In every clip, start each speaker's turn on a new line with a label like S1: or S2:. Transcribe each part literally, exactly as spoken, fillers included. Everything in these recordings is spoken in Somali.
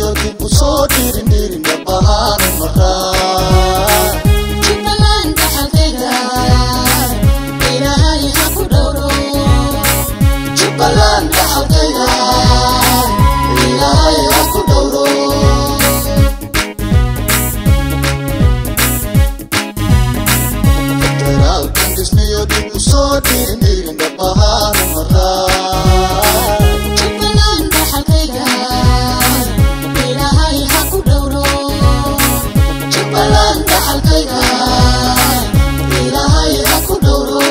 S1: يودي بصوتي رندير نبهان مرات
S2: جبلان دحلقيقا إلهي حكو دورو
S1: جبلان دحلقيقا إلهي حكو دورو فدرال كندسني يودي بصوتي رندير نبهان مرات
S2: جبلان دحلقيقا إلهي حكو دورو
S1: جبلان دحلقيقا إلهي حكو دورو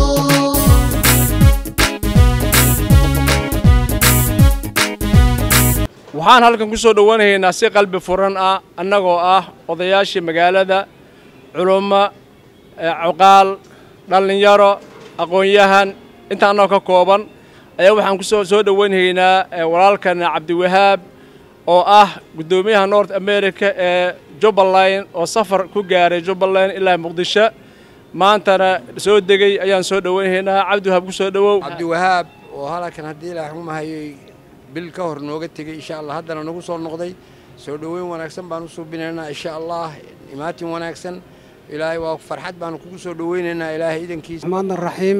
S3: waxaan halkan ku soo dhawanaynaa si qalbi furan ah annagoo ah odayaashii magaalada culummo cuqaal dhalinyaro aqoon-yahan intaanoo ka kooban ayaa waxaan ku soo soo dhawanaynaa walaalkan Cabdiwahaab oo ah gudoomiyaha North America ee Jubbaland oo safar ku gaaray Jubbaland ilaa Muqdisho maantana soo degay ayaan soo dhawanaynaa Cabdiwahaab ku soo dhawow
S4: Cabdiwahaab oo halkan hadii la xumahay bil ka hor nooga tagay insha Allah haddana nagu soo noqday soo dhaweyn wanaagsan baan u soo binaynaa insha Allah imaatin wanaagsan ilaahay waa farxad baan kugu soo dhaweynaynaa ilaahay idankiisa
S5: Rahmaan Rahiim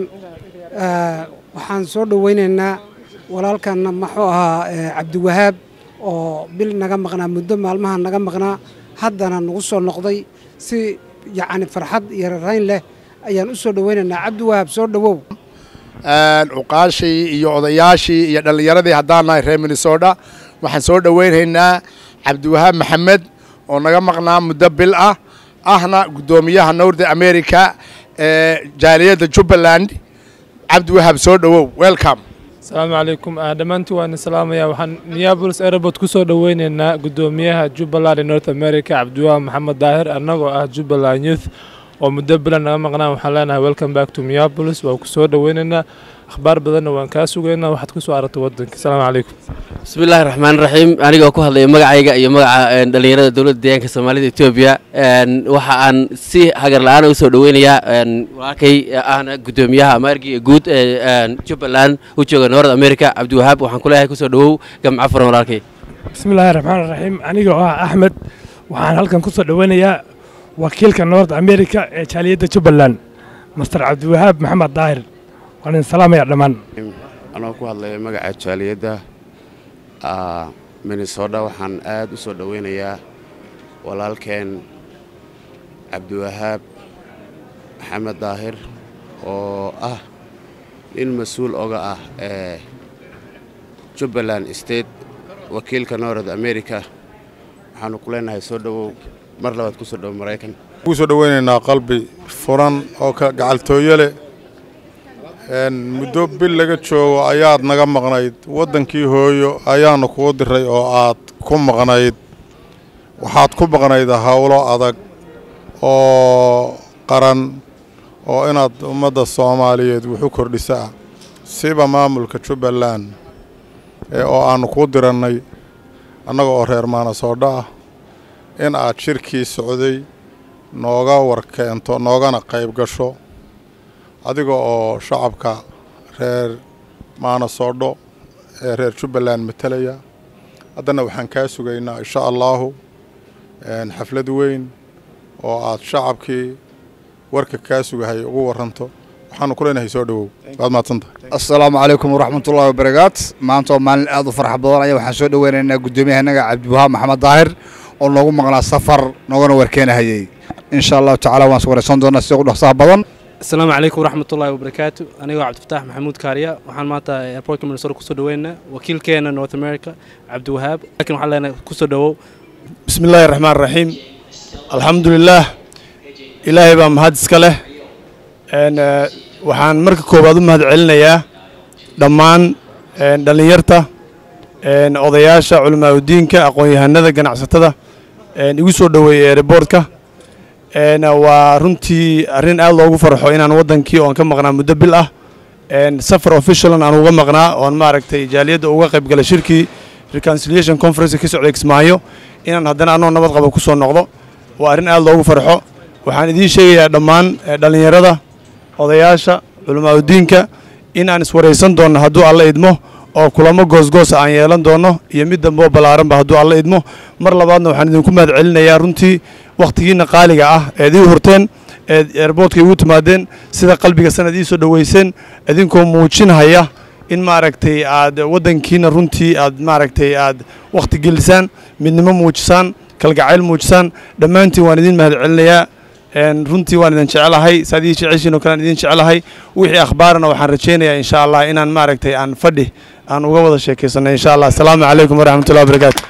S5: waxaan soo dhaweynaynaa walaalkan maxuu ahaa Cabdiwahaab oo bil naga maqnaa muddo maalmaha naga maqnaa haddana nagu soo noqday si yaani farxad iyo rayn leh ayaan u soo dhaweynaynaa Cabdiwahaab soo dhawow
S6: aan uqaashii iyo odayaashii iyo dhalinyaradii haddaan nahay reer Minnesota waxaan soo dhaweynaynaa Cabdiwahaab Maxamed oo naga maqnaa muddo bil ah ahna gudoomiyaha North America ee jaaliyada Jubbaland Cabdiwahaab soo dhawow welcome
S7: السلام عليكم دمانتي وانا سلام يا وحن نيابلس ايربورت كسو دويننا قدوميها جوبلاند نورث امريكا عبدوهاب محمد داهر انغو اه جوبلاند يوث ومدبلنا naga maqnaa waxaan leenahay welcome back to Minneapolis waa ku soo dhaweynana akhbaar badan waan ka sugeynaa waxaad ku soo aragtay wadanka assalaamu calaykum
S8: bismillaahir rahmaanir rahiim aniga ku hadlay magacayga iyo magaca dhalinyarada dawladda deegaanka Soomaalida Itoobiya waxa aan si hagar la'aan u soo dhaweynayaa walaalkay ahna gudoomiyaha amarkii guud ee Jubbaland u jooga North America Cabdiwahaab waxaan ku leeyahay ku soo dhawow gamca furan walaalkay
S7: bismillaahir rahmaanir rahiim aniga oo Ahmed waxaan halkan ku soo dhaweynayaa wakiilka North America ee jaaliyada Jubbaland Mister Cabdiwahaab Maxamed Daahir waan salaamayaa dhamaan
S9: anoo ku hadlay magaca jaaliyada ah Minnesota waxaan aad u soo dhaweynayaa walaalkeen Cabdiwahaab Maxamed Daahir oo ah in mas'uul oga ah ee Jubbaland State wakiilka North America waxaan ku leenahay soo dhawow mar labaad ku soo dhaw Mareykan
S6: ku soo dhaweynaa qalbi furan oo ka gacaltooyo leh een muddo bil laga joogo ayaad naga maqnayd wadankii hooyo ayaanu ku diray oo aad ku maqnayd waxaad ku maqnayd hawlo adag oo qaran oo inaad ummadda Soomaaliyeed wuxuu kordhisaa siba maamulka Jubbaland ee oo aanu ku diranay annaga oo reer Minnesota in aad shirkii socday nooga warkeento noogana qayb gasho adiga oo shacabka reer Minnesota ee reer Jubbaland matalaya haddana waxaan ka sugaynaa insha Allah in xaflad weyn oo aad shacabkii warka ka sugahay ugu waranto waxaan ku leenahay soo dhawow baad maadsantahay
S10: assalaamu calaykum waraxmatullaahi wabarakaatu maanta maalin aad u farxad badan ayaa waxaan soo dhaweynaynaa gudoomiyaha Cabdiwahaab Maxamed Daahir oo noogu maqnaa safar noogana warkeenahayay insha Allah taala waan soo wareysan doonaa si ugu dhaqsaha badan
S11: السلام عليكم ورحمة الله وبركاته أنا عبد الفتاح محمود كاريا وحن ماتا إيربورت من الصور كسر دوينا وكيل كينا نورث أمريكا عبدوهاب لكن وحنا كسر دو
S12: بسم الله الرحمن الرحيم الحمد لله إلهي بمهد سكله أن وحن مركب كوبادو مهد علنا يا دمان دلنيرتا أن أضياشة علماء الدين كأقوي هنذا جناح ستة أن يوصل دوي إيربورت كا أنا ورنتي أرين الله وفر حوينا نودن كي وان كم مقنع مدبل أه أن سفر official أنا وجم مقنع وان ما ركتي جاليد وواقع بقول شركة reconciliation conference كيس عليك اسمعيه إن هذا أنا نبض قبل كسر نقضه وأرين الله وفر حو وحن دي شيء دمان دلني رضا odayaasha culumada diinka in aan iswareysan doono haduu alla idmo oo kulamo goosgoos aan yeelan doono iyo mid dambe oo ballaaran ba hadduu alla idmo mar labaadna waxaan idinku mahad celinayaa runtii waqtigiina qaaliga ah ee idii horteen ee airportka igu timaadeen sida qalbiga sanad ii soo dhaweyseen idinkoo muujinaya in maaragtay aad waddankiina runtii aad maaragtay aad waqti gelisaan midnimo muujisaan kalgacayl muujisaan dhammaantiin waan idin mahad celinayaa runtii waan idin jecelahay saad ii jeceshiin oo kale aan idin jecelahay wixii akhbaarna waxaan rajaynayaa insha allah inaan maaragtay aan fadhi aan uga wada sheekaysano insha allah assalaamu calaykum waraxmatullahi wabarakaatu